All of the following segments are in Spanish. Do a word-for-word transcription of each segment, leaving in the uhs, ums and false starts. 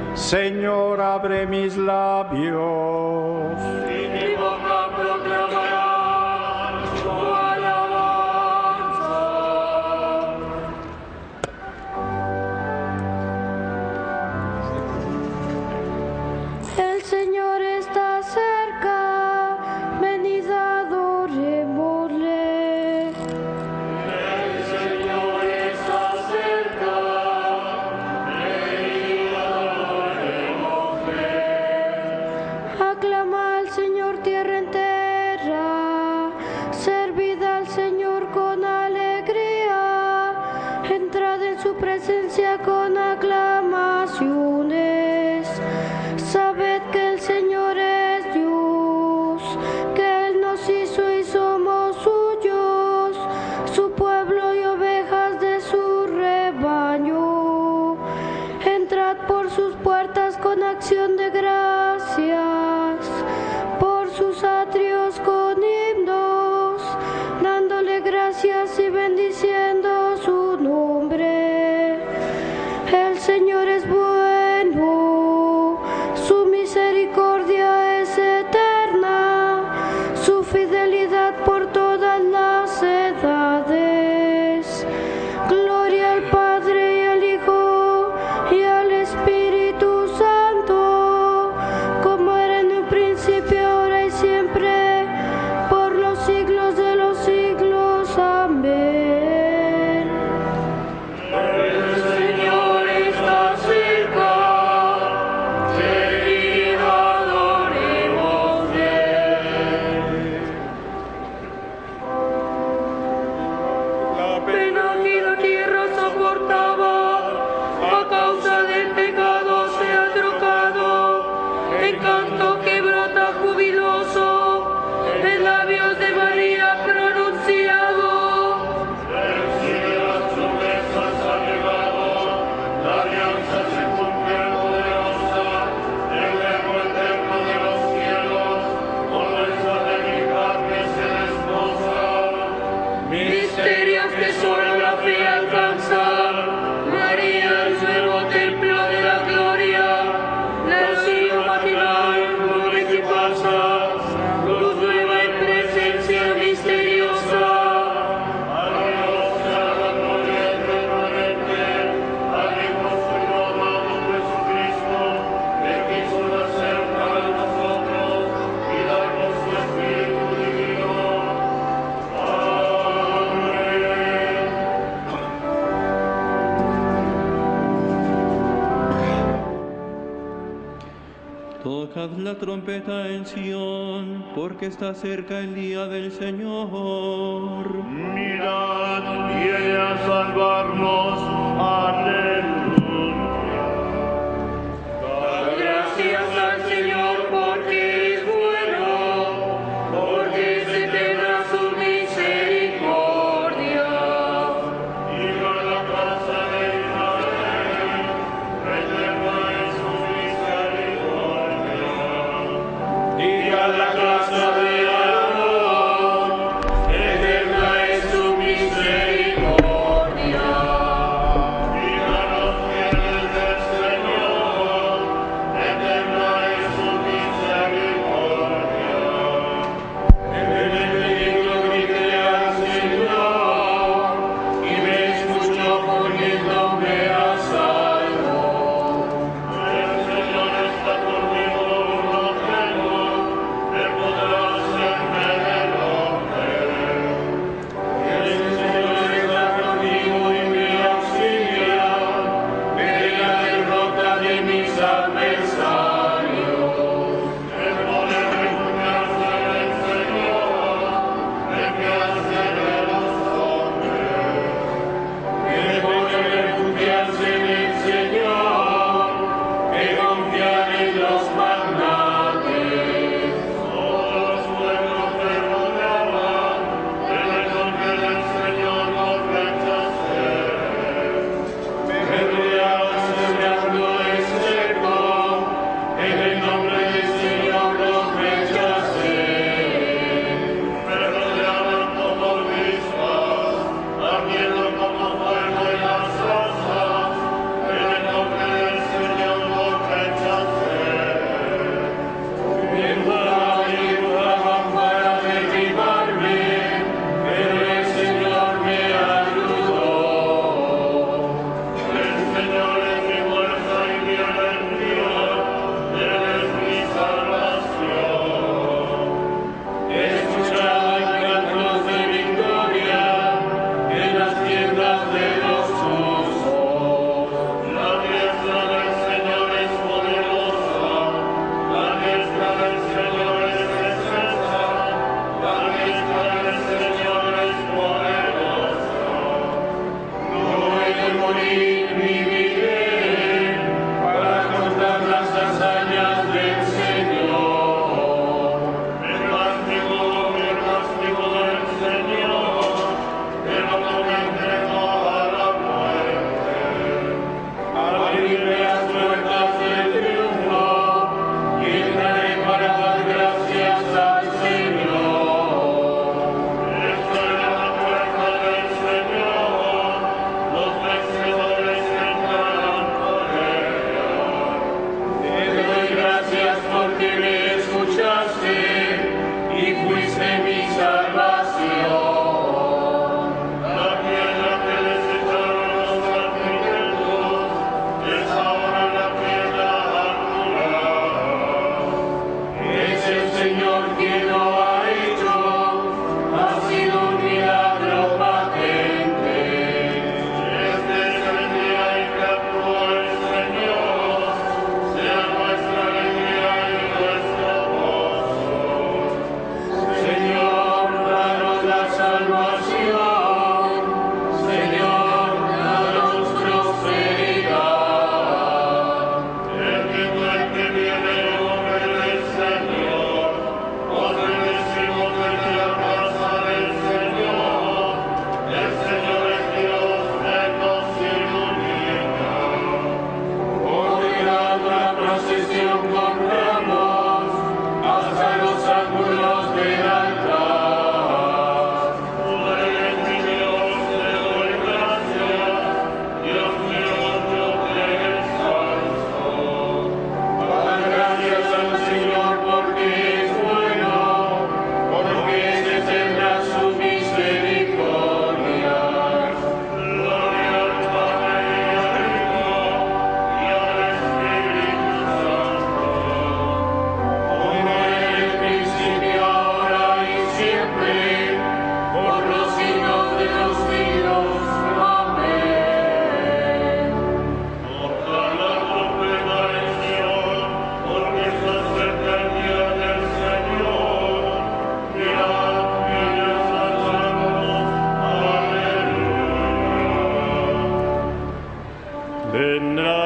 Señor, abre mis labios. Y mi boca proclamará tu alabanza. El Señor está cerca, venid adorémosle. El Señor está cerca, venid adorémosle. Aclama al Señor tierra entera, servid al Señor con alegría, entrad en su presencia con aclamaciones. Sabed que el Señor es Dios, que Él nos hizo y somos suyos, su pueblo y ovejas de su rebaño. Entrad por sus puertas con acción de gracias, por sus atrios con himnos, dándole gracias y bendiciendo su nombre. El Señor es bueno, su misericordia es eterna, su fidelidad por todas las edades. Gloria al Padre y al Hijo y al Espíritu Santo, como era en un principio, ahora y siempre, por los siglos de los siglos. Amén. El Señor está cerca, venid adorémosle. La pena que la tierra soportaba a causa del pecado se ha trocado en canto que brota jubiloso en labios de María pronunciado. El siglo de las promesas ha llegado, la alianza se cumple poderosa, el verbo eterno de los cielos, con nuestra débil carne se desposa. Misterios que solo la fe alcanza, María el nuevo templo de la gloria, nacido matinal, nube que pasas, luz nueva en presencia misteriosa. A Dios sea la gloria eternamente, al Hijo suyo amado Jesucristo, que quiso nacer para nosotros y darnos su Espíritu divino. Amén. Tocad la trompeta en Sión, porque está cerca el día del Señor. Mirad, viene a salvarnos. Aleluya. Dad gracias al Señor porque es bueno, porque es eterna su misericordia. Diga la casa de Israel, eterna es su misericordia. Diga la casa de Aarón, eterna es su misericordia. Diga los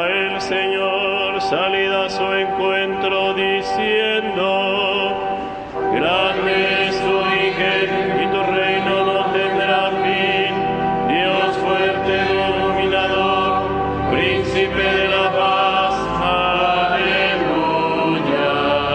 el Señor, salid a su encuentro diciendo: grande es tu origen y tu reino no tendrá fin. Dios fuerte, dominador, príncipe de la paz. Aleluya.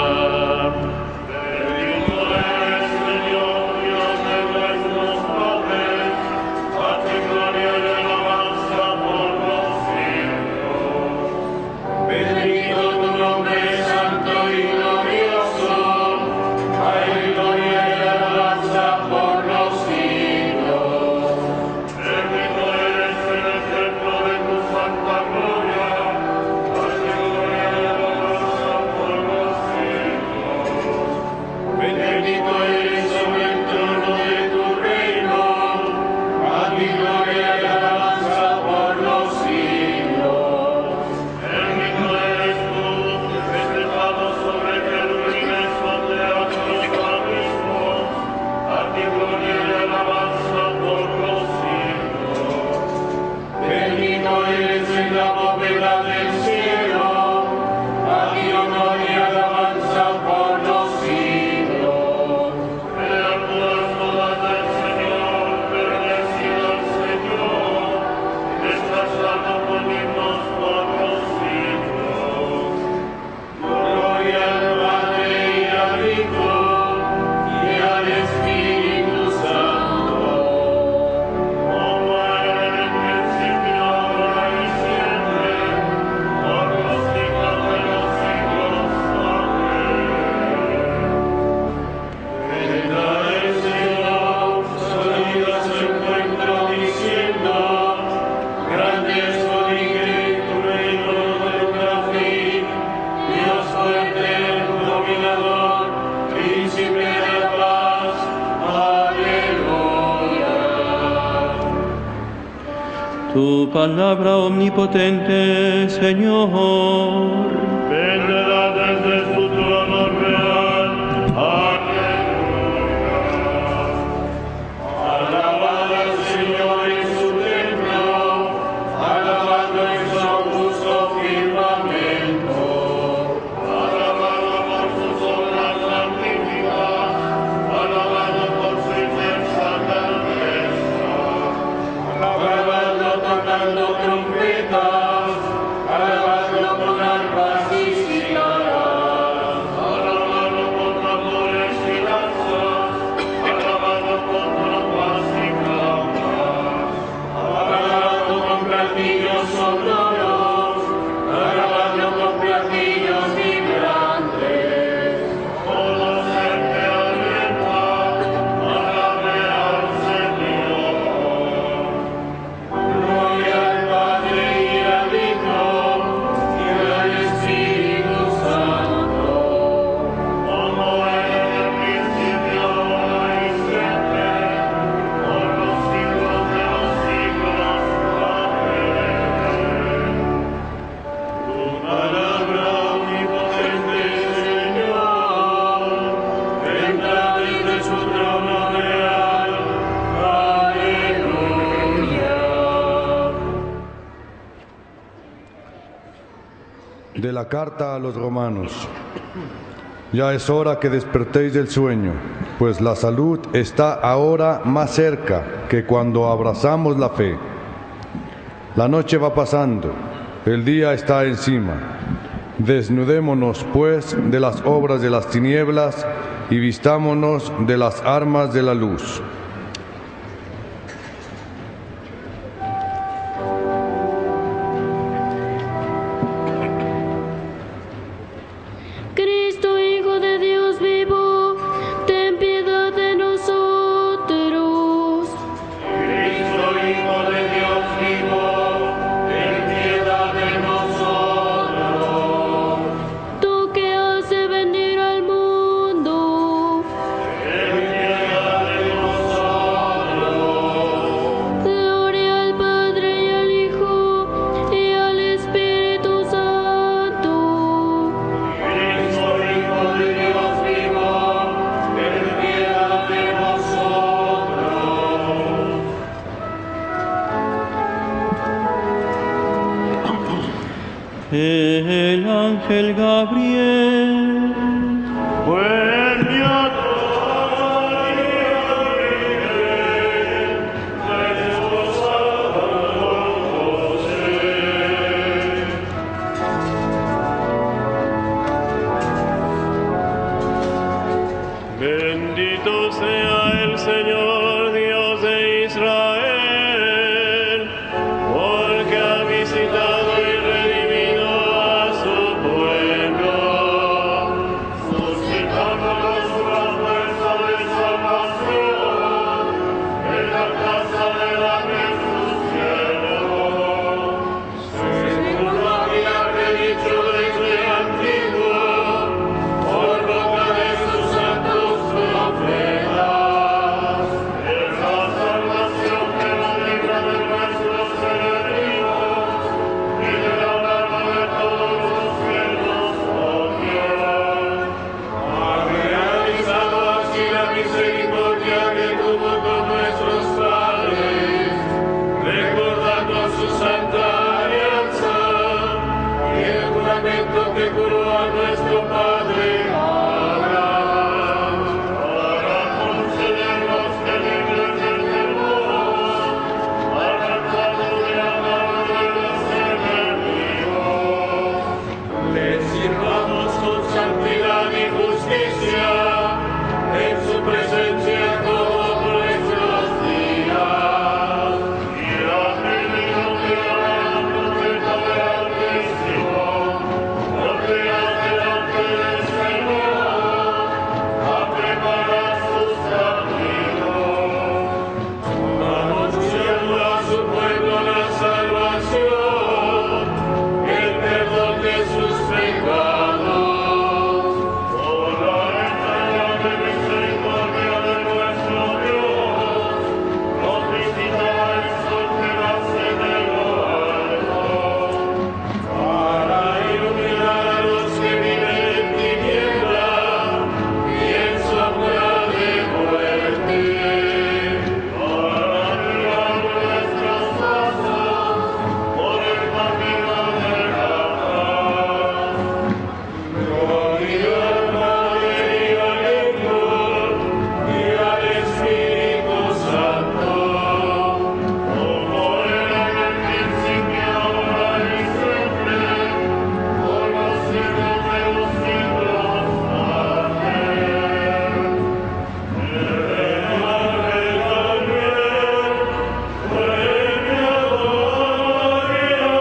Bendito eres, Señor, Dios de nuestros padres. A ti gloria y alabanza por los siglos. Bendito tu nombre, santo y glorioso. Hay gloria y alabanza por los siglos. Bendito eres en el templo de tu santa gloria. Hay gloria y alabanza por los siglos. Bendito eres sobre el trono de tu reino. A ti gloria y alabanza por los siglos. Bendito eres tú, festejado sobre querubines ondeados los abismos. A ti gloria y alabanza por los siglos. Bendito eres en la bóveda del cielo. A ti honor y alabanza por los siglos. Criaturas todas del Señor, bendecid al Señor. Estás salvo con himnos por los siglos. Gloria al Padre y al Hijo y al Espíritu Santo, como era en el principio, ahora y siempre, por los siglos de los siglos. Amén. Vendrá el Señor, salid a su encuentro diciendo: grande es tu origen, tu reino no tendrá fin. Dios fuerte, dominador, príncipe de la paz. Aleluya. Tu palabra omnipotente, Señor, Vendrá desde su trono real. Aleluya. Alabad al Señor en su templo, alabadlo en su augusto firmamento, alabadlo por sus obras magníficas, alabadlo por su inmensa grandeza, alabadlo tocando trompetas, alabadlo con arpas y cítaras, alabadlo con tambores y lanzas, alabadlo con trompas y flautas, alabadlo con platillos sonoros, alabadlo con platillos vibrantes. Todo ser que alienta, alabe al Señor. Gloria al Padre y al Hijo y al Espíritu Santo, como era en el principio, ahora y siempre, por los siglos de los siglos. Amén. Tu palabra omnipotente, Señor, vendrá desde su trono real. Aleluya. De la carta a los romanos. Ya es hora que despertéis del sueño, pues la salud está ahora más cerca que cuando abrazamos la fe. La noche va pasando, el día está encima. Desnudémonos, pues, de las obras de las tinieblas y vistámonos de las armas de la luz. Cristo, Hijo de Dios vivo, ten piedad de nosotros. Cristo, Hijo de Dios vivo, ten piedad de nosotros. Tú que haces venir al mundo, Ten piedad de nosotros. el ángel Gabriel buen día, bendito sea el Señor Dios de Israel, porque ha visitado y redimido a su pueblo, suscitándonos una fuerza de salvación en la casa de David su siervo, según lo había predicho desde antiguo, por boca de sus santos profetas, es la salvación que nos libra de nuestros enemigos y de la mano de todos los que nos odian. Ha realizado así la misericordia que tuvo con nuestros padres, recordando su santa alianza y el juramento que juró a nuestro padre Abraham, para concedernos que libres del temor, arrancados de la mano de los enemigos, le sirvamos con santidad y justicia en su presencia todos nuestros días. Y ha tenido que orar la profeta de Altísimo, porque hace delante del Señor a preparar sus caminos, anunciando a su pueblo la salvación, el perdón de sus pecados, por la entrañable misericordia de nuestro Dios, nos visita el sol que nace de lo alto, para iluminar a los que viven en tinieblas y en sombra de muerte, para guiar nuestros pasos por el camino de la paz. Gloria al Padre y al Hijo y al Espíritu Santo, como era en el principio, ahora y siempre, por los siglos de los siglos. Amén. El ángel Gabriel fue enviado y a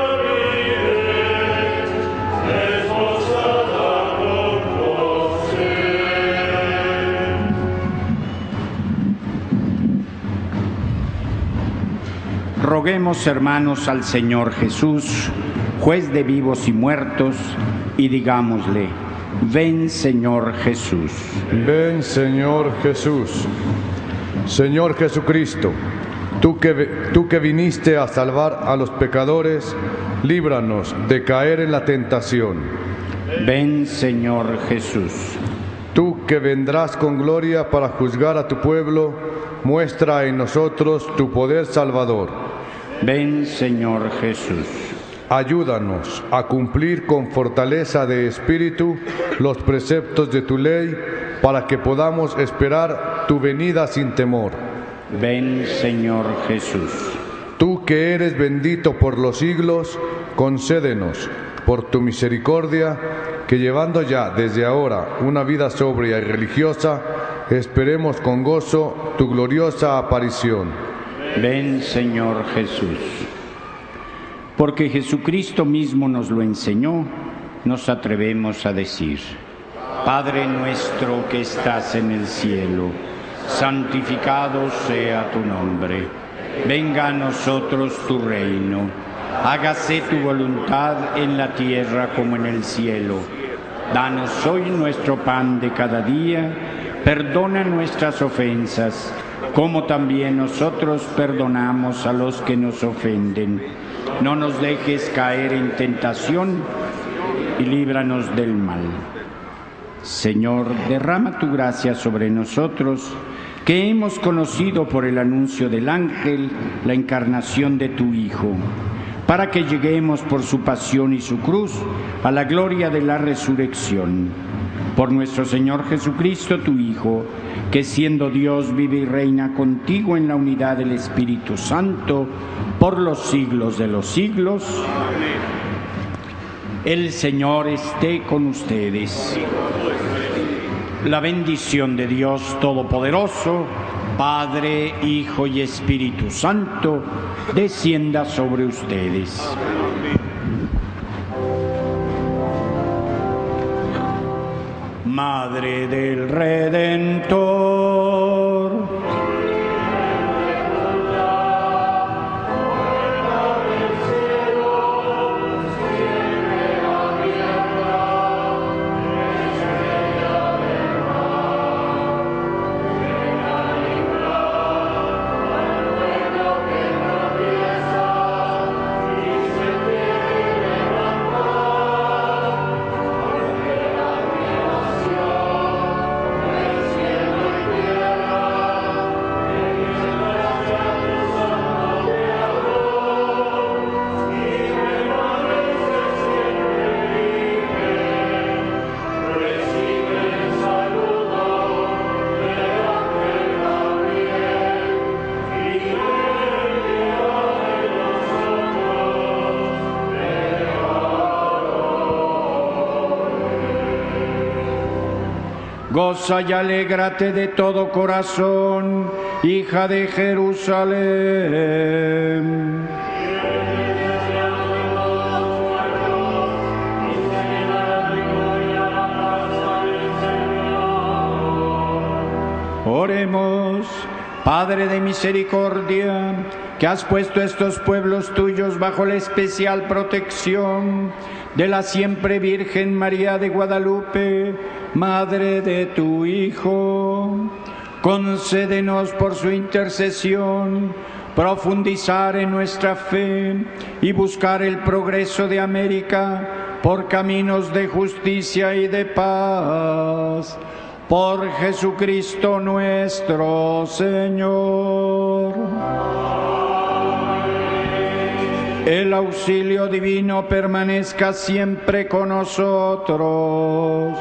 desposada con José. Roguemos, hermanos, al Señor Jesús, juez de vivos y muertos, y digámosle: ven, Señor Jesús. Ven, Señor Jesús. Señor Jesucristo, tú que, tú que viniste a salvar a los pecadores, líbranos de caer en la tentación. Ven, Señor Jesús. Tú que vendrás con gloria para juzgar a tu pueblo, muestra en nosotros tu poder salvador. Ven, Señor Jesús. Ayúdanos a cumplir con fortaleza de espíritu los preceptos de tu ley, para que podamos esperar tu venida sin temor. Ven, Señor Jesús. Tú que eres bendito por los siglos, concédenos, por tu misericordia, que llevando ya desde ahora una vida sobria y religiosa, esperemos con gozo tu gloriosa aparición. Ven, Señor Jesús. Porque Jesucristo mismo nos lo enseñó, nos atrevemos a decir: Padre nuestro que estás en el cielo, santificado sea tu nombre. Venga a nosotros tu reino. Hágase tu voluntad en la tierra como en el cielo. Danos hoy nuestro pan de cada día. Perdona nuestras ofensas, como también nosotros perdonamos a los que nos ofenden. No nos dejes caer en tentación y líbranos del mal. Señor, derrama tu gracia sobre nosotros, que hemos conocido por el anuncio del ángel la encarnación de tu Hijo. para que lleguemos por su pasión y su cruz a la gloria de la resurrección. Por nuestro Señor Jesucristo, tu Hijo, que siendo Dios vive y reina contigo en la unidad del Espíritu Santo, por los siglos de los siglos. Amén. El Señor esté con ustedes. La bendición de Dios Todopoderoso, Padre, Hijo y Espíritu Santo, descienda sobre ustedes. Madre del Redentor, goza y alégrate de todo corazón, hija de Jerusalén. Oremos. Padre de misericordia, que has puesto estos pueblos tuyos bajo la especial protección de la siempre Virgen María de Guadalupe, Madre de tu Hijo, concédenos por su intercesión profundizar en nuestra fe y buscar el progreso de América por caminos de justicia y de paz. Por Jesucristo nuestro Señor. El auxilio divino permanezca siempre con nosotros.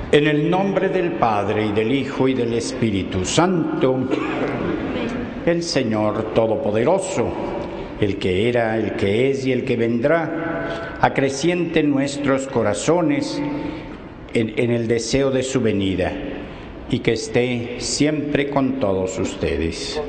En el nombre del Padre, y del Hijo, y del Espíritu Santo, el Señor Todopoderoso, el que era, el que es y el que vendrá, acreciente en nuestros corazones en, en el deseo de su venida, y que esté siempre con todos ustedes.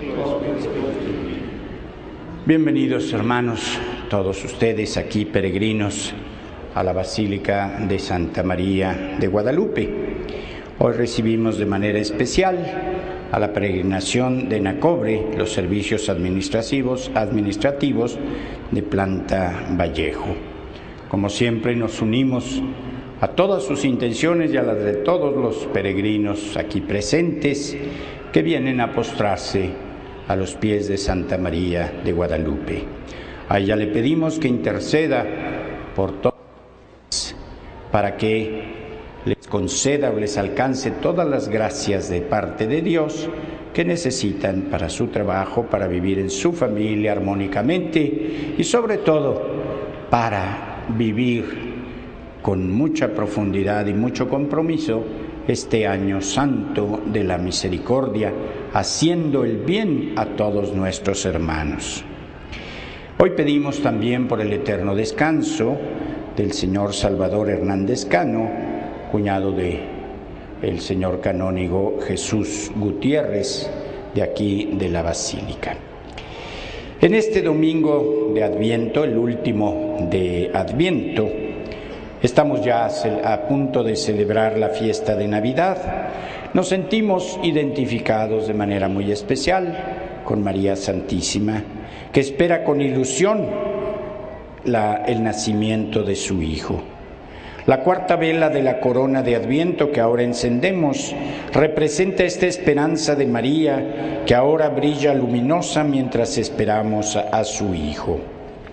Bienvenidos, hermanos, todos ustedes aquí peregrinos a la Basílica de Santa María de Guadalupe. Hoy recibimos de manera especial a la peregrinación de Nacobre, los servicios administrativos, administrativos de Planta Vallejo. Como siempre, nos unimos a todas sus intenciones y a las de todos los peregrinos aquí presentes que vienen a postrarse a los pies de Santa María de Guadalupe. A ella le pedimos que interceda por todos, para que les conceda o les alcance todas las gracias de parte de Dios que necesitan para su trabajo, para vivir en su familia armónicamente y sobre todo para vivir con mucha profundidad y mucho compromiso este año santo de la misericordia, haciendo el bien a todos nuestros hermanos. Hoy pedimos también por el eterno descanso del señor Salvador Hernández Cano, cuñado de el señor canónigo Jesús Gutiérrez, de aquí de la Basílica. En este domingo de Adviento, el último de Adviento, estamos ya a punto de celebrar la fiesta de Navidad. Nos sentimos identificados de manera muy especial con María Santísima, que espera con ilusión La, el nacimiento de su Hijo. La cuarta vela de la corona de Adviento que ahora encendemos representa esta esperanza de María que ahora brilla luminosa mientras esperamos a, a su Hijo.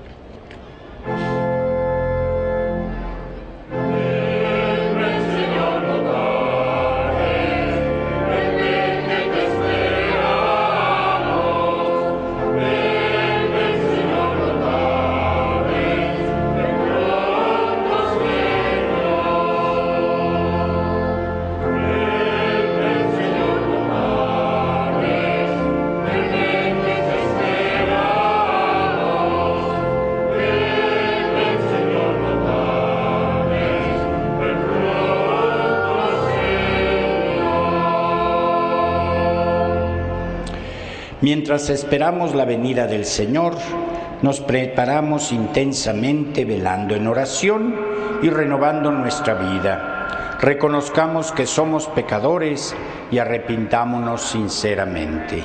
Mientras esperamos la venida del Señor, nos preparamos intensamente velando en oración y renovando nuestra vida. Reconozcamos que somos pecadores y arrepintámonos sinceramente.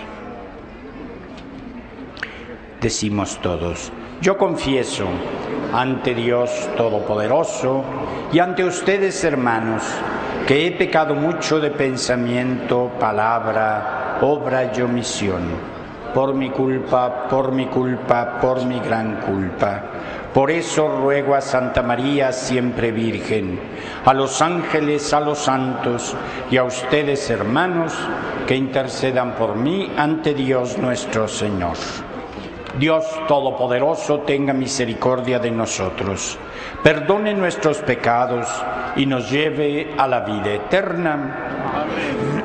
Decimos todos: yo confieso ante Dios Todopoderoso y ante ustedes, hermanos, que he pecado mucho de pensamiento, palabra, obra y omisión. Por mi culpa, por mi culpa, por mi gran culpa. Por eso ruego a Santa María, siempre Virgen, a los ángeles, a los santos y a ustedes, hermanos, que intercedan por mí ante Dios nuestro Señor. Dios Todopoderoso tenga misericordia de nosotros, perdone nuestros pecados y nos lleve a la vida eterna. Amén.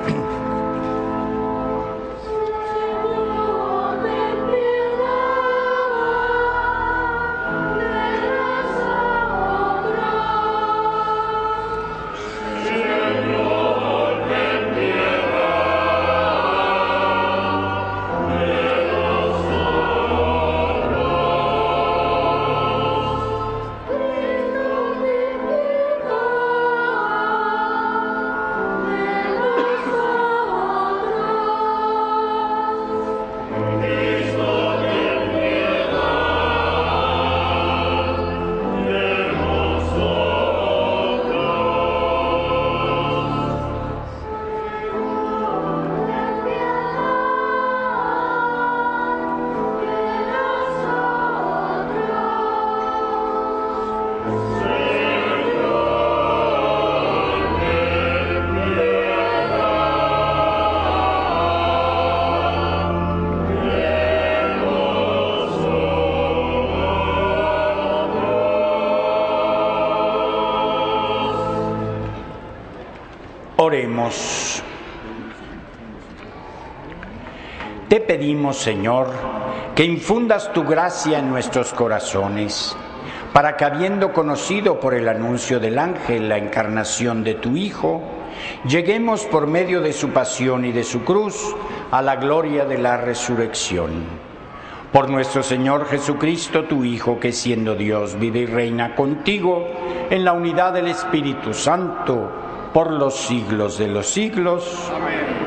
Amen. Oremos. Te pedimos, Señor, que infundas tu gracia en nuestros corazones, para que, habiendo conocido por el anuncio del ángel la encarnación de tu Hijo, lleguemos por medio de su pasión y de su cruz a la gloria de la resurrección. Por nuestro Señor Jesucristo, tu Hijo, que siendo Dios vive y reina contigo en la unidad del Espíritu Santo, por los siglos de los siglos. Amén.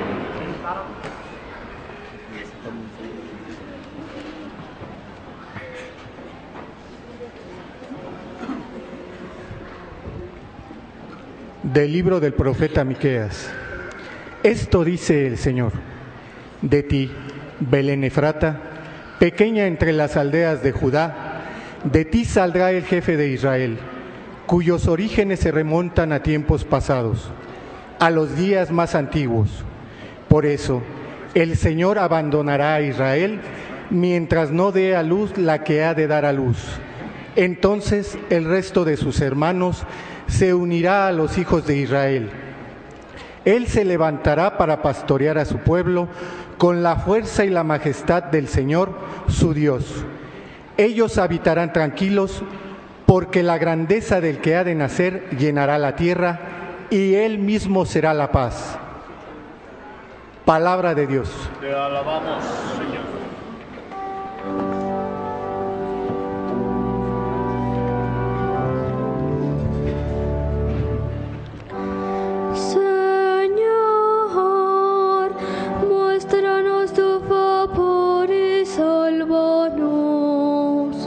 Del libro del profeta Miqueas. Esto dice el Señor: de ti, Belén Efrata, pequeña entre las aldeas de Judá, de ti saldrá el jefe de Israel, cuyos orígenes se remontan a tiempos pasados, a los días más antiguos. Por eso, el Señor abandonará a Israel mientras no dé a luz la que ha de dar a luz. Entonces el resto de sus hermanos se unirá a los hijos de Israel. Él se levantará para pastorear a su pueblo con la fuerza y la majestad del Señor, su Dios. Ellos habitarán tranquilos, porque la grandeza del que ha de nacer llenará la tierra, y Él mismo será la paz. Palabra de Dios. Te alabamos, Señor. Señor, muéstranos tu favor y sálvanos.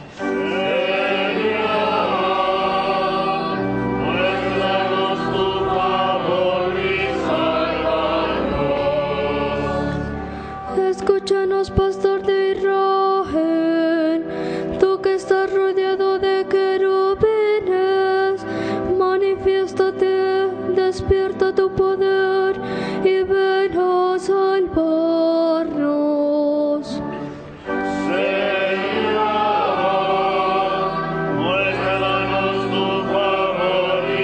Escúchanos, pastor de Israel, tú que estás rodeado de querubines, manifiéstate, despierta tu poder y ven a salvarnos. Señor, muéstranos tu favor y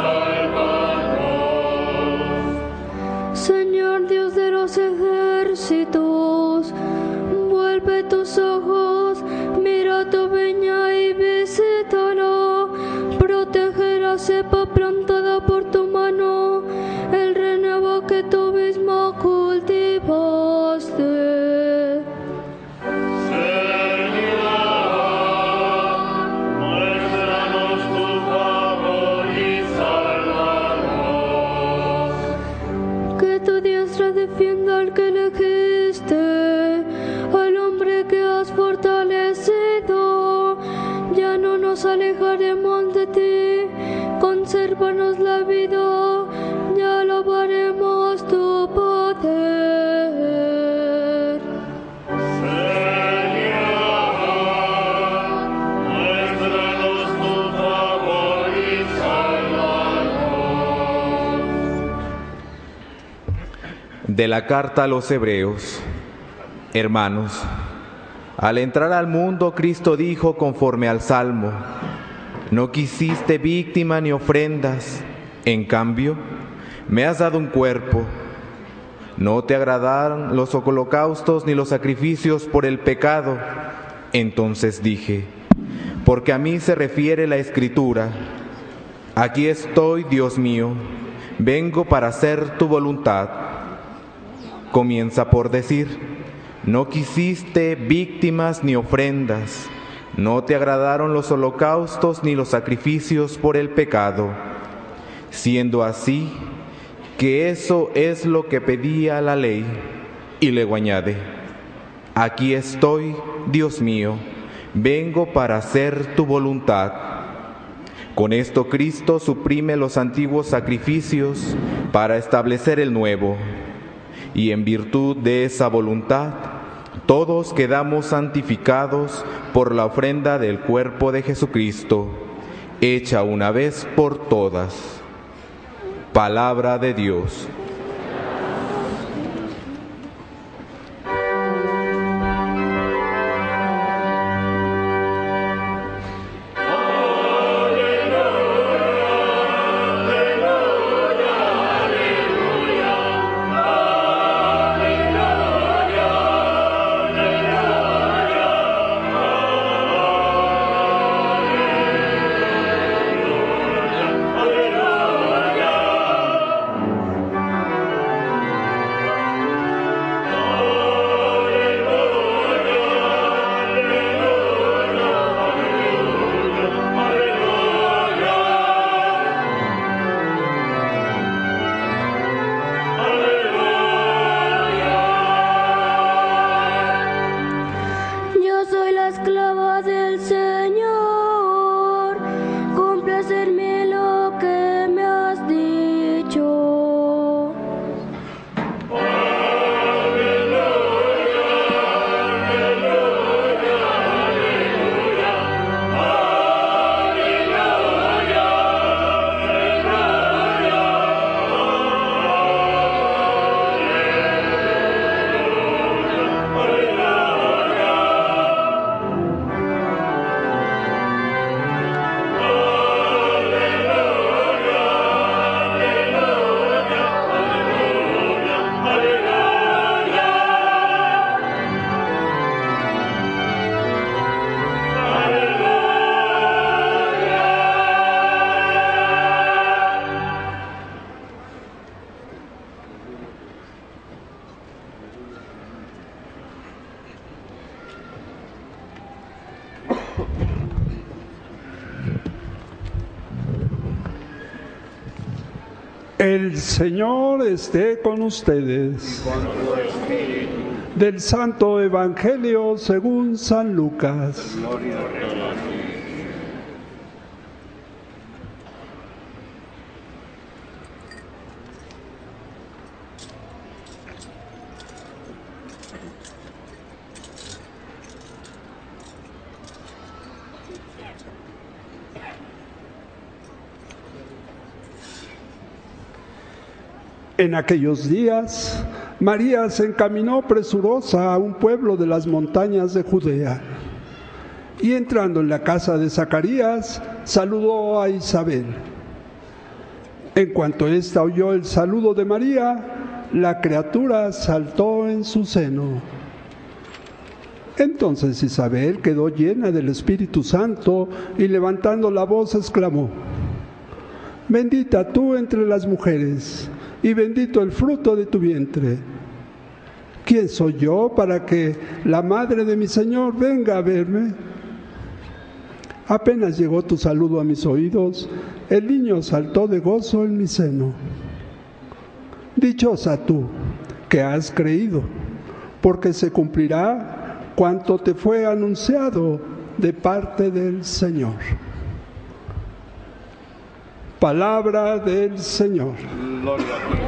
sálvanos. Señor Dios de los ejércitos, vuelve tus ojos, mira tu viña y visítala. Protege la cepa plantada por tu mano, el renuevo que tú mismo cultivaste. Señor, muéstranos tu favor y sálvanos. Que tu diestra defienda al que elegiste, al hombre que has fortalecido. Ya no nos alejaremos de ti, consérvanos la vida, ya alabaremos tu poder. Señor, muéstranos tu favor y sálvanos. De la carta a los Hebreos. Hermanos, al entrar al mundo, Cristo dijo conforme al Salmo: no quisiste víctima ni ofrendas, en cambio, me has dado un cuerpo. No te agradaron los holocaustos ni los sacrificios por el pecado. Entonces dije: porque a mí se refiere la Escritura, aquí estoy, Dios mío, vengo para hacer tu voluntad. Comienza por decir: no quisiste víctimas ni ofrendas, no te agradaron los holocaustos ni los sacrificios por el pecado. Siendo así, que eso es lo que pedía la ley. Y luego añade: aquí estoy, Dios mío, vengo para hacer tu voluntad. Con esto Cristo suprime los antiguos sacrificios para establecer el nuevo. Y en virtud de esa voluntad, todos quedamos santificados por la ofrenda del cuerpo de Jesucristo, hecha una vez por todas. Palabra de Dios. Aleluya, aleluya, aleluya. El Señor esté con ustedes. Del Santo Evangelio según San Lucas. En aquellos días, María se encaminó presurosa a un pueblo de las montañas de Judea, y entrando en la casa de Zacarías, saludó a Isabel. En cuanto ésta oyó el saludo de María, la criatura saltó en su seno. Entonces Isabel quedó llena del Espíritu Santo y levantando la voz exclamó: Bendita tú entre las mujeres, y bendito el fruto de tu vientre. ¿Quién soy yo para que la madre de mi Señor venga a verme? Apenas llegó tu saludo a mis oídos, el niño saltó de gozo en mi seno. Dichosa tú, que has creído, porque se cumplirá cuanto te fue anunciado de parte del Señor. Palabra del Señor. Gloria a ti.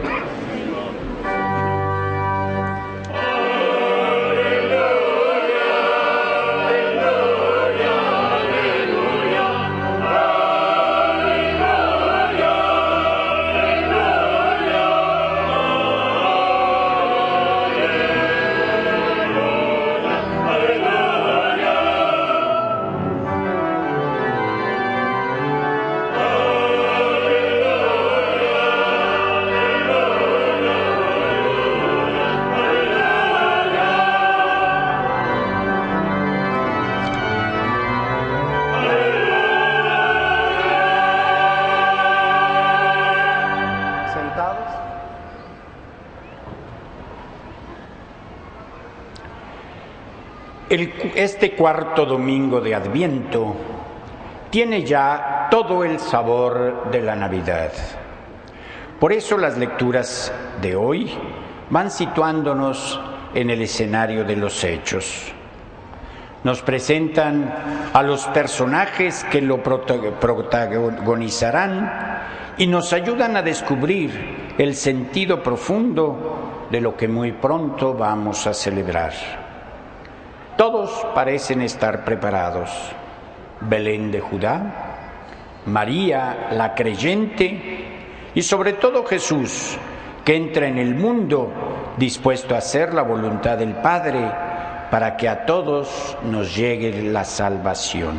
El, este cuarto domingo de Adviento tiene ya todo el sabor de la Navidad. Por eso las lecturas de hoy van situándonos en el escenario de los hechos. Nos presentan a los personajes que lo protagonizarán y nos ayudan a descubrir el sentido profundo de lo que muy pronto vamos a celebrar. Todos parecen estar preparados. Belén de Judá, María la creyente y sobre todo Jesús, que entra en el mundo dispuesto a hacer la voluntad del Padre para que a todos nos llegue la salvación.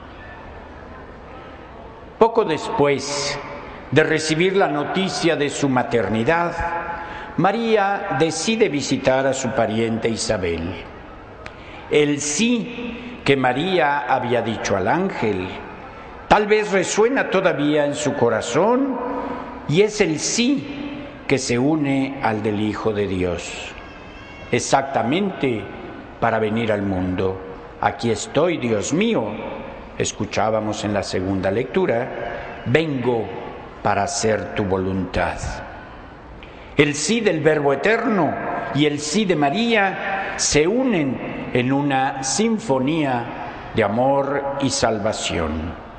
Poco después de recibir la noticia de su maternidad, María decide visitar a su pariente Isabel. El sí que María había dicho al ángel tal vez resuena todavía en su corazón y es el sí que se une al del Hijo de Dios. Exactamente para venir al mundo. Aquí estoy, Dios mío, escuchábamos en la segunda lectura, vengo para hacer tu voluntad. El sí del Verbo Eterno y el sí de María se unen en una sinfonía de amor y salvación.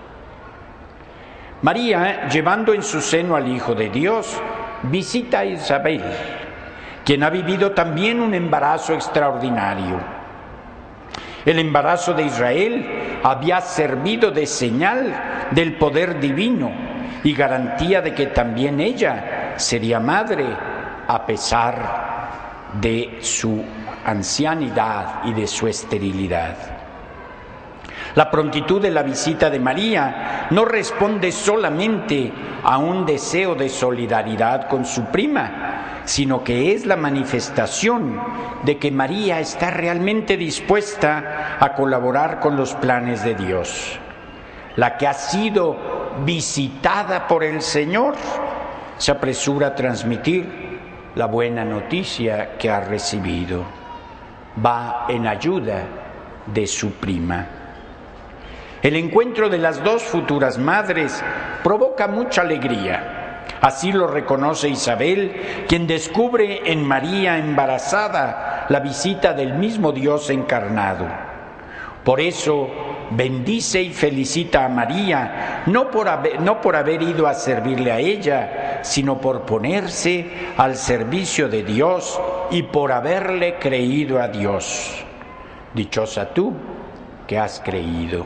María, llevando en su seno al Hijo de Dios, visita a Isabel, quien ha vivido también un embarazo extraordinario. El embarazo de Israel había servido de señal del poder divino y garantía de que también ella sería madre a pesar de su ancianidad y de su esterilidad. La prontitud de la visita de María no responde solamente a un deseo de solidaridad con su prima, sino que es la manifestación de que María está realmente dispuesta a colaborar con los planes de Dios. La que ha sido visitada por el Señor se apresura a transmitir la buena noticia que ha recibido. Va en ayuda de su prima. El encuentro de las dos futuras madres provoca mucha alegría. Así lo reconoce Isabel, quien descubre en María embarazada la visita del mismo Dios encarnado. Por eso bendice y felicita a María, no por haber, no por haber ido a servirle a ella, sino por ponerse al servicio de Dios y por haberle creído a Dios. Dichosa tú que has creído.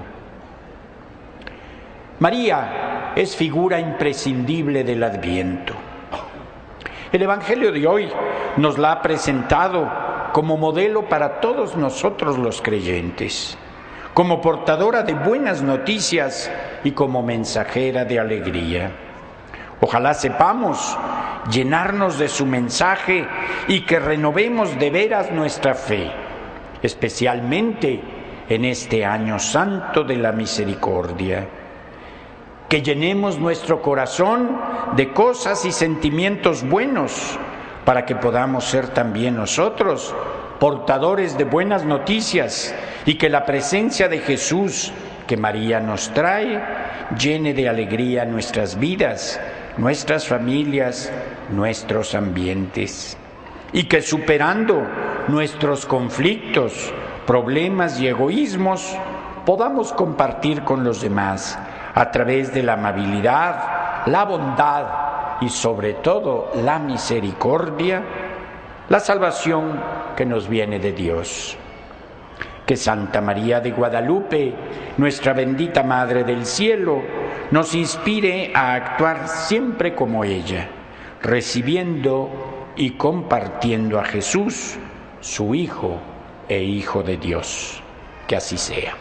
María es figura imprescindible del Adviento. El Evangelio de hoy nos la ha presentado como modelo para todos nosotros los creyentes, como portadora de buenas noticias y como mensajera de alegría. Ojalá sepamos llenarnos de su mensaje y que renovemos de veras nuestra fe, especialmente en este año santo de la misericordia. Que llenemos nuestro corazón de cosas y sentimientos buenos para que podamos ser también nosotros portadores de buenas noticias y que la presencia de Jesús que María nos trae llene de alegría nuestras vidas, nuestras familias, nuestros ambientes. Y que superando nuestros conflictos, problemas y egoísmos, podamos compartir con los demás a través de la amabilidad, la bondad y sobre todo la misericordia, la salvación que nos viene de Dios. Que Santa María de Guadalupe, nuestra bendita Madre del Cielo, nos inspire a actuar siempre como ella, recibiendo y compartiendo a Jesús, su Hijo e Hijo de Dios. Que así sea.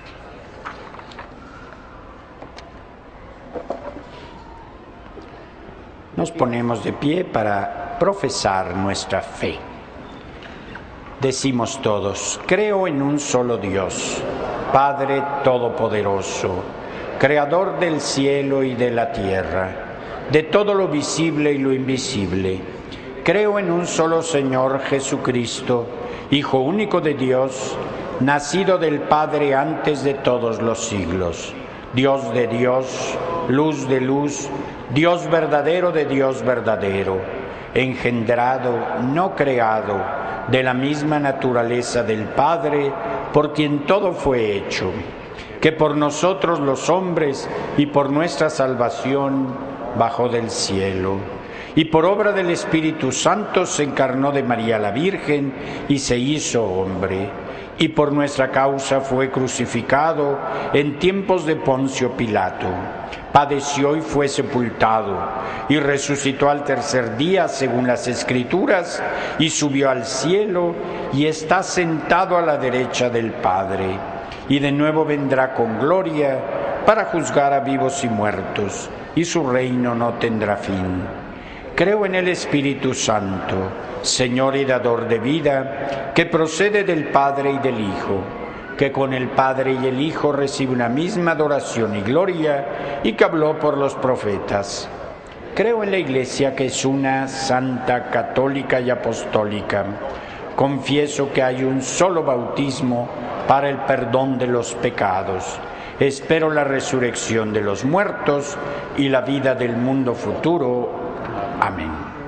Nos ponemos de pie para profesar nuestra fe. Decimos todos: creo en un solo Dios, Padre Todopoderoso, Creador del cielo y de la tierra, de todo lo visible y lo invisible. Creo en un solo Señor Jesucristo, Hijo único de Dios, nacido del Padre antes de todos los siglos, Dios de Dios, luz de luz, Dios verdadero de Dios verdadero, engendrado, no creado, de la misma naturaleza del Padre, por quien todo fue hecho, que por nosotros los hombres y por nuestra salvación bajó del cielo, y por obra del Espíritu Santo se encarnó de María la Virgen y se hizo hombre, y por nuestra causa fue crucificado en tiempos de Poncio Pilato. Padeció y fue sepultado, y resucitó al tercer día según las Escrituras, y subió al cielo, y está sentado a la derecha del Padre, y de nuevo vendrá con gloria para juzgar a vivos y muertos, y su reino no tendrá fin. Creo en el Espíritu Santo, Señor y dador de vida, que procede del Padre y del Hijo, que con el Padre y el Hijo recibe una misma adoración y gloria, y que habló por los profetas. Creo en la Iglesia, que es una, santa, católica y apostólica. Confieso que hay un solo bautismo para el perdón de los pecados. Espero la resurrección de los muertos y la vida del mundo futuro. Amén.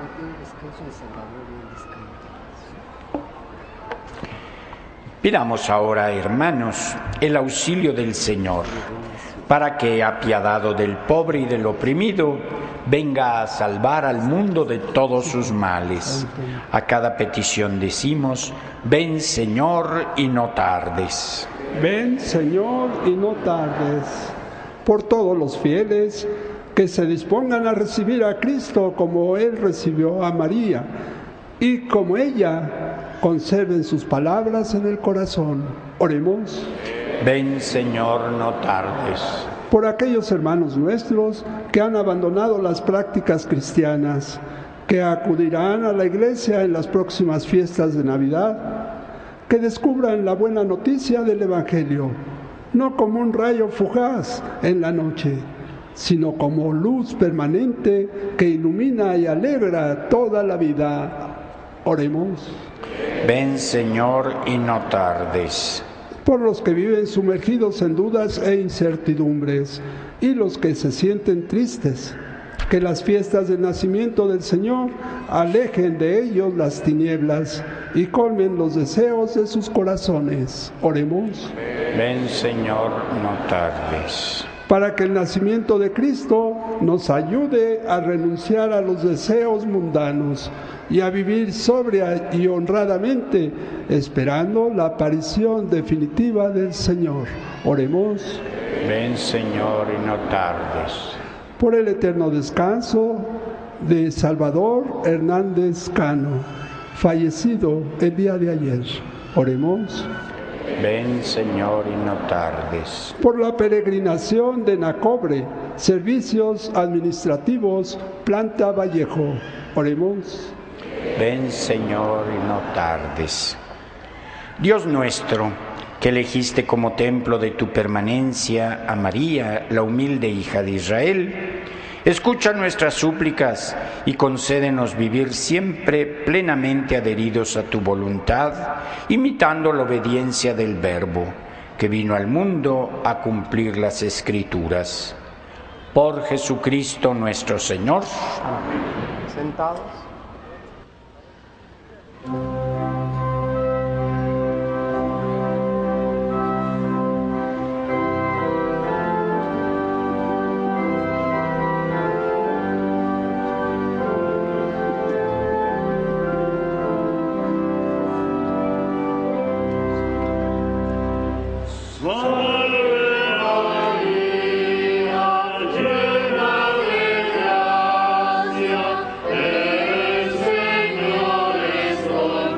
Pidamos ahora, hermanos, el auxilio del Señor, para que, apiadado del pobre y del oprimido, venga a salvar al mundo de todos sus males. A cada petición decimos: ven, Señor, y no tardes. Ven, Señor, y no tardes. Por todos los fieles que se dispongan a recibir a Cristo como Él recibió a María, y como ella conserven sus palabras en el corazón. Oremos. Ven, Señor, no tardes. Por aquellos hermanos nuestros que han abandonado las prácticas cristianas, que acudirán a la iglesia en las próximas fiestas de Navidad, que descubran la buena noticia del Evangelio, no como un rayo fugaz en la noche, sino como luz permanente que ilumina y alegra toda la vida. Oremos. Ven, Señor, y no tardes. Por los que viven sumergidos en dudas e incertidumbres, y los que se sienten tristes, Que las fiestas del nacimiento del Señor alejen de ellos las tinieblas y colmen los deseos de sus corazones. Oremos. Ven, Señor, no tardes. Para que el nacimiento de Cristo nos ayude a renunciar a los deseos mundanos y a vivir sobria y honradamente, esperando la aparición definitiva del Señor. Oremos. Ven, Señor, y no tardes. Por el eterno descanso de Salvador Hernández Cano, fallecido el día de ayer. Oremos. Ven, Señor, y no tardes. Por la peregrinación de Nacobre, Servicios Administrativos, Planta Vallejo. Oremos. Ven, Señor, y no tardes. Dios nuestro, que elegiste como templo de tu permanencia a María, la humilde hija de Israel, escucha nuestras súplicas y concédenos vivir siempre plenamente adheridos a tu voluntad, imitando la obediencia del Verbo, que vino al mundo a cumplir las Escrituras. Por Jesucristo nuestro Señor. Amén. Sentados. Señor es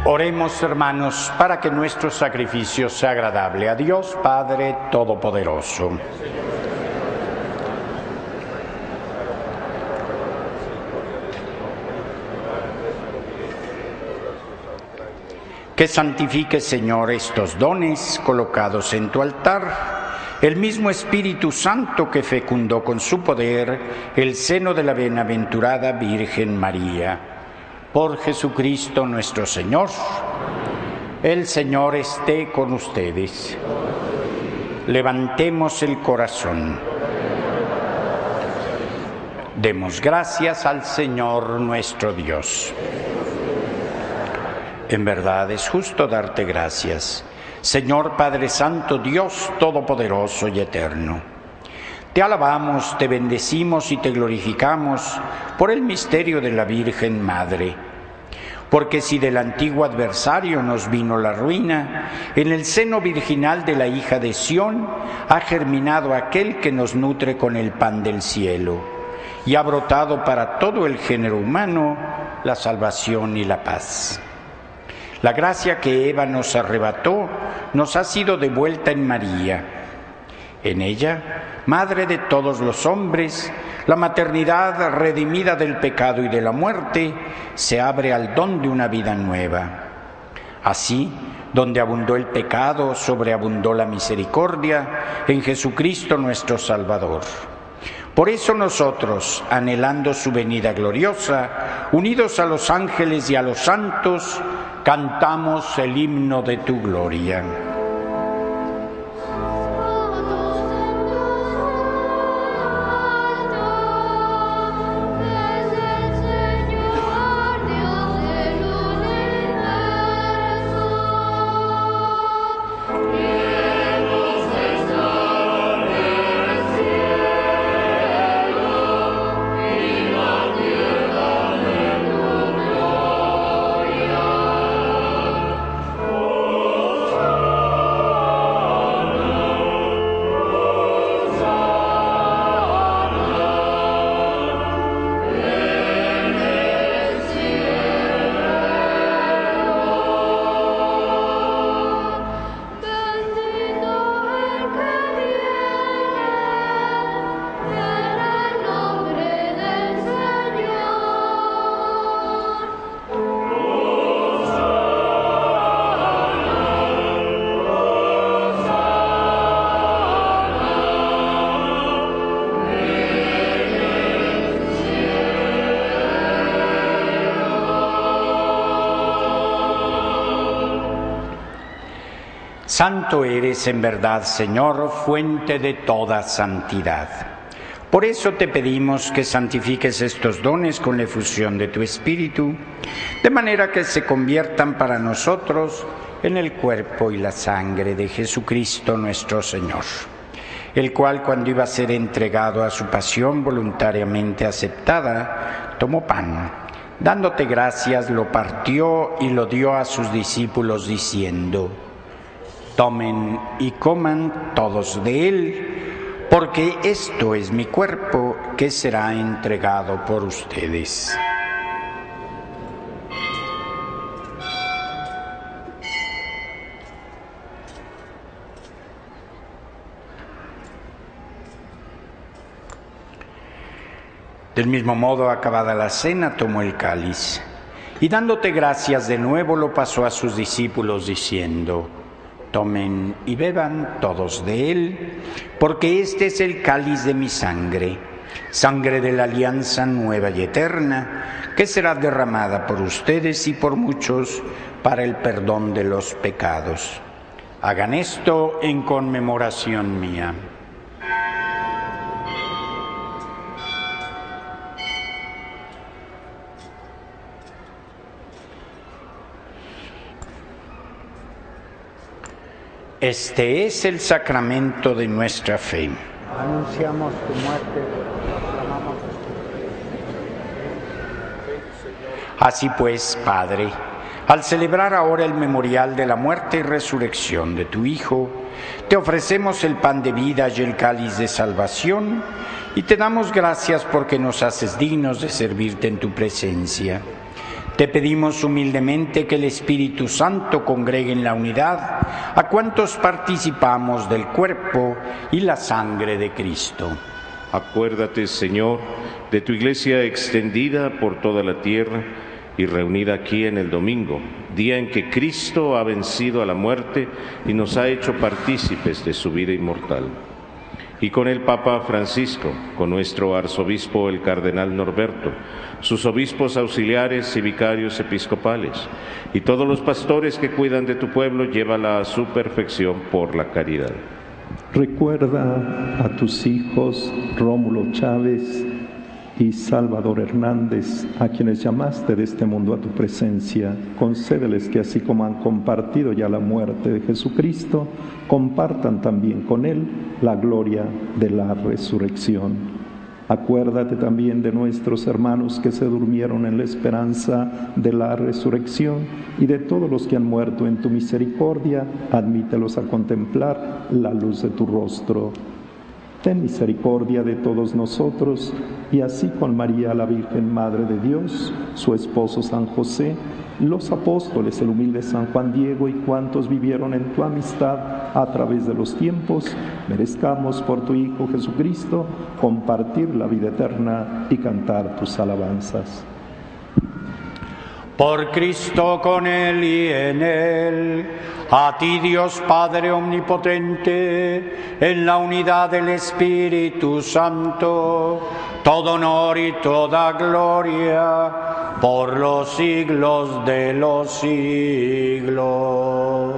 Oremos, hermanos, para que nuestro sacrificio sea agradable a Dios, Padre Todopoderoso. Que santifique, Señor, estos dones colocados en tu altar, el mismo Espíritu Santo que fecundó con su poder el seno de la bienaventurada Virgen María. Por Jesucristo nuestro Señor. El Señor esté con ustedes. Levantemos el corazón. Demos gracias al Señor nuestro Dios. En verdad es justo darte gracias, Señor Padre Santo, Dios Todopoderoso y Eterno. Te alabamos, te bendecimos y te glorificamos por el misterio de la Virgen Madre. Porque si del antiguo adversario nos vino la ruina, en el seno virginal de la hija de Sión ha germinado aquel que nos nutre con el pan del cielo, y ha brotado para todo el género humano la salvación y la paz. La gracia que Eva nos arrebató nos ha sido devuelta en María. En ella, Madre de todos los hombres, la maternidad redimida del pecado y de la muerte, se abre al don de una vida nueva. Así, donde abundó el pecado, sobreabundó la misericordia en Jesucristo nuestro Salvador. Por eso nosotros, anhelando su venida gloriosa, unidos a los ángeles y a los santos, cantamos el himno de tu gloria. Santo eres en verdad, Señor, fuente de toda santidad. Por eso te pedimos que santifiques estos dones con la efusión de tu Espíritu, de manera que se conviertan para nosotros en el cuerpo y la sangre de Jesucristo nuestro Señor, el cual, cuando iba a ser entregado a su pasión voluntariamente aceptada, tomó pan, dándote gracias, lo partió y lo dio a sus discípulos diciendo: tomen y coman todos de él, porque esto es mi cuerpo que será entregado por ustedes. Del mismo modo, acabada la cena, tomó el cáliz y, dándote gracias de nuevo, lo pasó a sus discípulos diciendo: tomen y beban todos de él, porque este es el cáliz de mi sangre, sangre de la alianza nueva y eterna, que será derramada por ustedes y por muchos para el perdón de los pecados. Hagan esto en conmemoración mía. Este es el sacramento de nuestra fe. Anunciamos tu muerte, proclamamos tu... Así pues, Padre, al celebrar ahora el memorial de la muerte y resurrección de tu Hijo, te ofrecemos el pan de vida y el cáliz de salvación, y te damos gracias porque nos haces dignos de servirte en tu presencia. Te pedimos humildemente que el Espíritu Santo congregue en la unidad a cuantos participamos del cuerpo y la sangre de Cristo. Acuérdate, Señor, de tu Iglesia extendida por toda la tierra y reunida aquí en el domingo, día en que Cristo ha vencido a la muerte y nos ha hecho partícipes de su vida inmortal. Y con el Papa Francisco, con nuestro arzobispo el cardenal Norberto, sus obispos auxiliares y vicarios episcopales, y todos los pastores que cuidan de tu pueblo, llévala a su perfección por la caridad. Recuerda a tus hijos Rómulo Chávez y Salvador Hernández, a quienes llamaste de este mundo a tu presencia. Concédeles que así como han compartido ya la muerte de Jesucristo, compartan también con Él la gloria de la resurrección. Acuérdate también de nuestros hermanos que se durmieron en la esperanza de la resurrección y de todos los que han muerto en tu misericordia, admítelos a contemplar la luz de tu rostro. Ten misericordia de todos nosotros, y así con María, la Virgen Madre de Dios, su esposo San José, los apóstoles, el humilde San Juan Diego y cuantos vivieron en tu amistad a través de los tiempos, merezcamos por tu Hijo Jesucristo compartir la vida eterna y cantar tus alabanzas. Por Cristo, con Él y en Él, a ti Dios Padre Omnipotente, en la unidad del Espíritu Santo, todo honor y toda gloria, por los siglos de los siglos.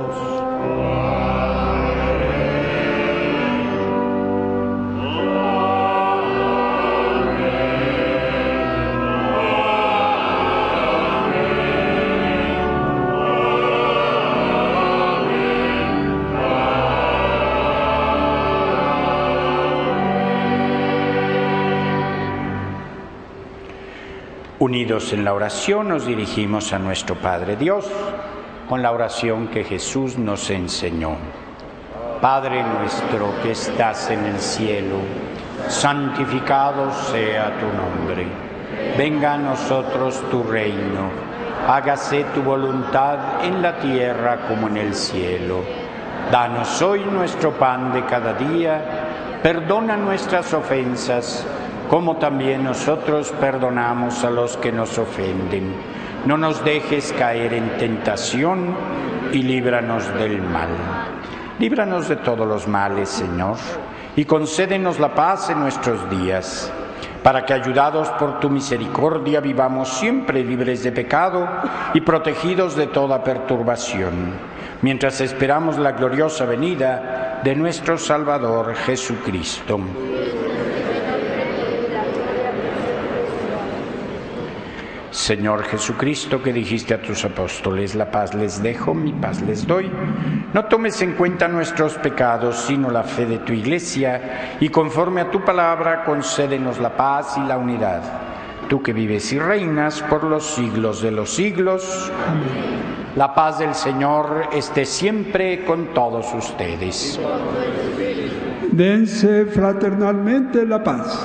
Unidos en la oración nos dirigimos a nuestro Padre Dios con la oración que Jesús nos enseñó. Padre nuestro que estás en el cielo, santificado sea tu nombre. Venga a nosotros tu reino, hágase tu voluntad en la tierra como en el cielo. Danos hoy nuestro pan de cada día, perdona nuestras ofensas, como también nosotros perdonamos a los que nos ofenden. No nos dejes caer en tentación y líbranos del mal. Líbranos de todos los males, Señor, y concédenos la paz en nuestros días, para que, ayudados por tu misericordia, vivamos siempre libres de pecado y protegidos de toda perturbación, mientras esperamos la gloriosa venida de nuestro Salvador Jesucristo. Señor Jesucristo, que dijiste a tus apóstoles, la paz les dejo, mi paz les doy. No tomes en cuenta nuestros pecados, sino la fe de tu Iglesia, y conforme a tu palabra, concédenos la paz y la unidad. Tú que vives y reinas por los siglos de los siglos. Amén. La paz del Señor esté siempre con todos ustedes. Dense fraternalmente la paz.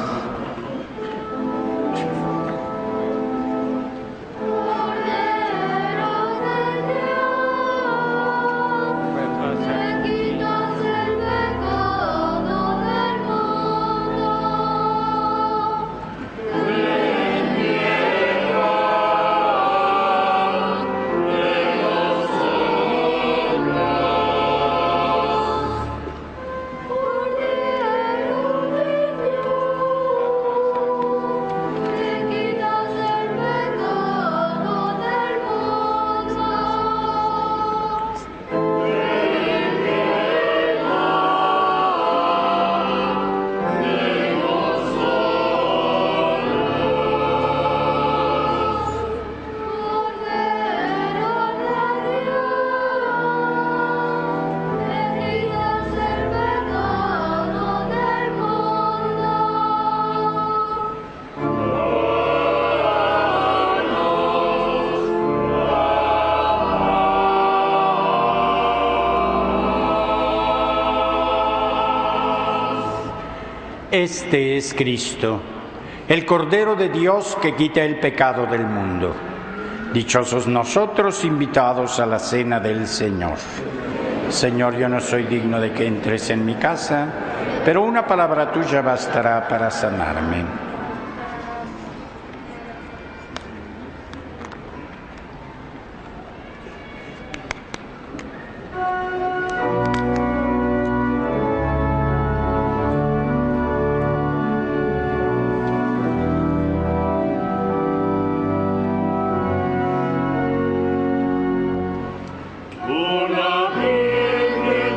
Este es Cristo, el Cordero de Dios que quita el pecado del mundo. Dichosos nosotros invitados a la cena del Señor. Señor, yo no soy digno de que entres en mi casa, pero una palabra tuya bastará para sanarme.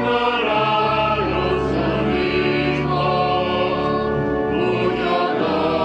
Cuyo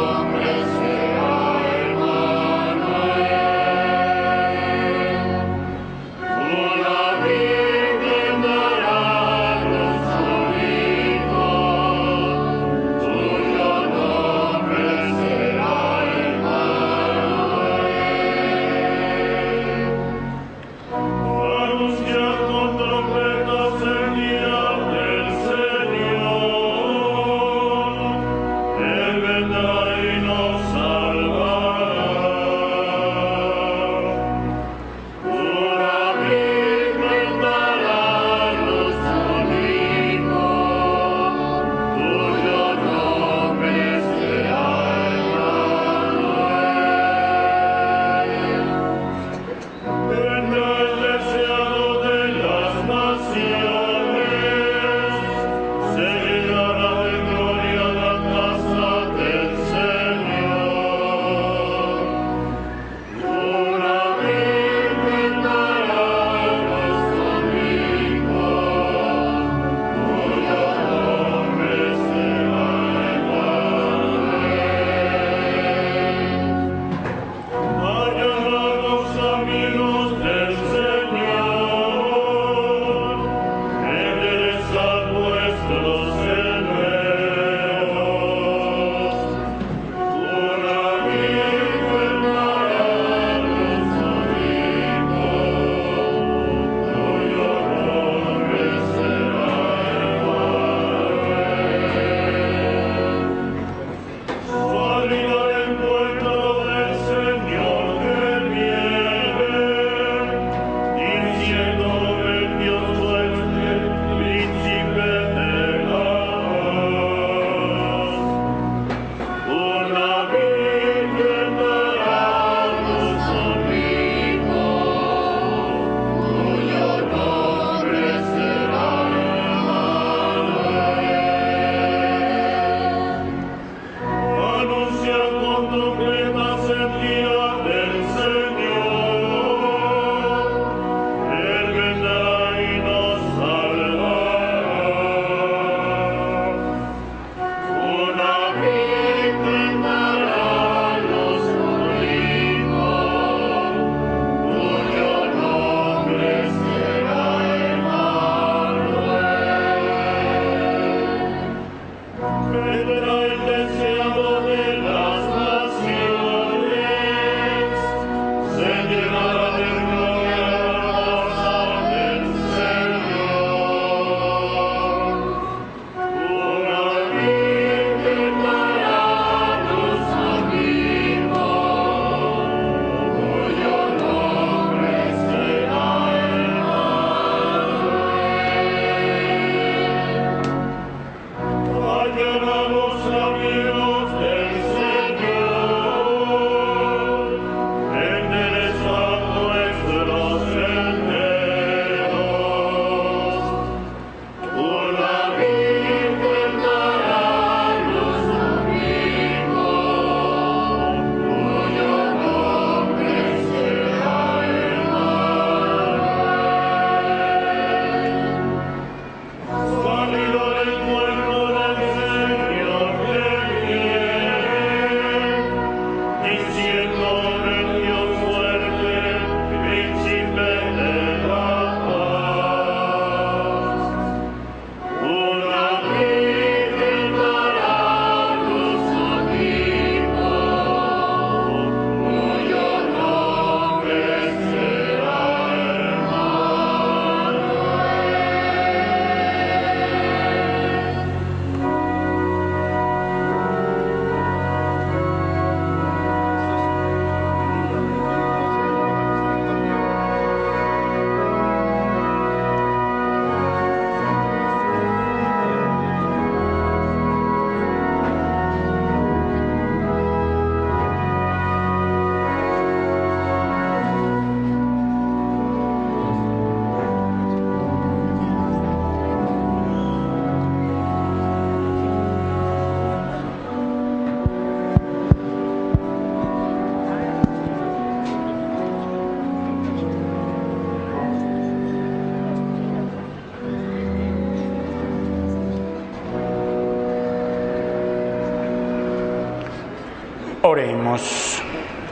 Oremos.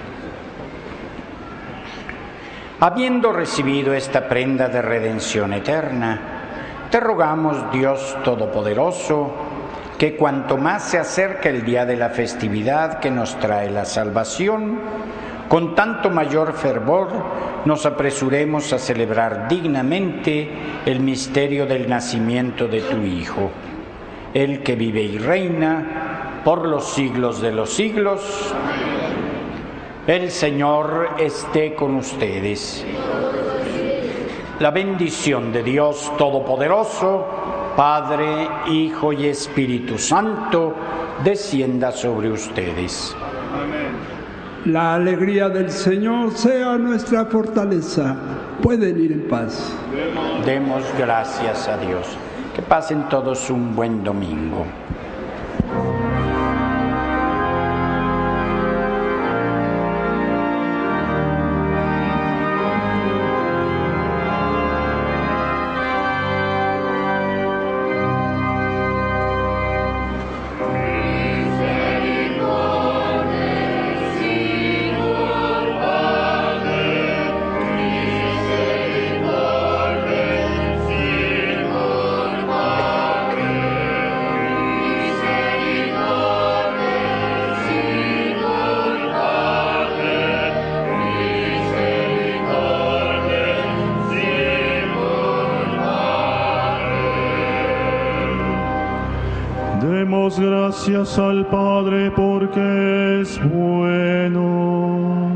Habiendo recibido esta prenda de redención eterna, te rogamos, Dios Todopoderoso, que cuanto más se acerca el día de la festividad que nos trae la salvación, con tanto mayor fervor nos apresuremos a celebrar dignamente el misterio del nacimiento de tu Hijo, el que vive y reina por los siglos de los siglos. El Señor esté con ustedes. La bendición de Dios Todopoderoso, Padre, Hijo y Espíritu Santo, descienda sobre ustedes. La alegría del Señor sea nuestra fortaleza. Pueden ir en paz. Demos gracias a Dios. Que pasen todos un buen domingo. Demos gracias al Padre porque es bueno.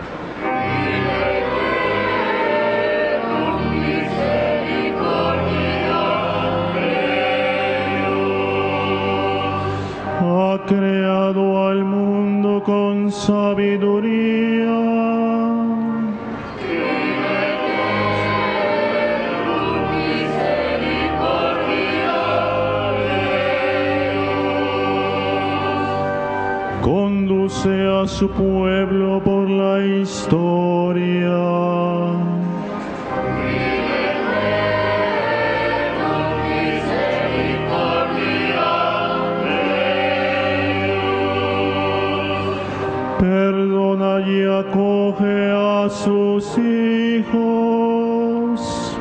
Ha creado al mundo con sabiduría. Conduce a su pueblo por la historia. Perdona y acoge a sus hijos.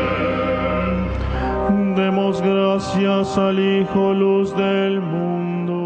Demos gracias al Hijo, luz del mundo.